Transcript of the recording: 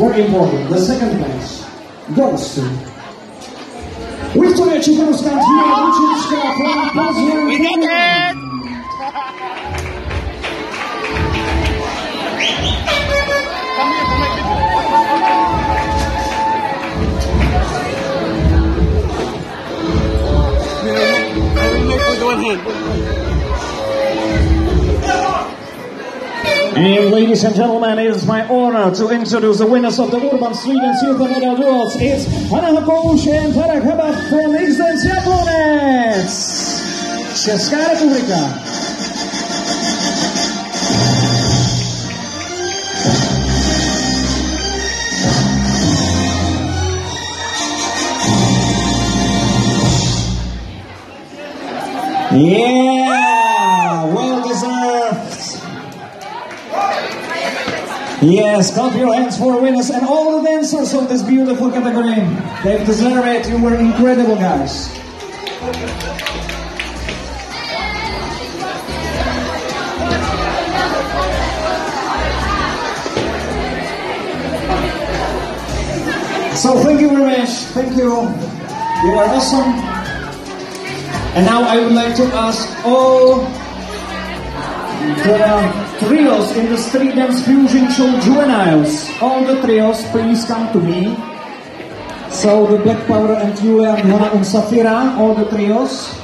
very important. The second place goes to Victoria Cichorowska, Julia Wojcicka from Poznań. We did it! And ladies and gentlemen, it is my honor to introduce the winners of the Urban Street and Silver Medal Duels. It's Hanna Hakosh and Tarek Habab from X-Dance Jablonec, Česká republika. Yeah, well deserved. Yes, clap your hands for winners and all the dancers of this beautiful category. They deserve it. You were incredible, guys. So thank you very much. Thank you. You are awesome. And now I would like to ask all the trios in the Street Dance Fusion Show juveniles, all the trios, please come to me. So the Black Power and Julia, Hannah and Safira, all the trios.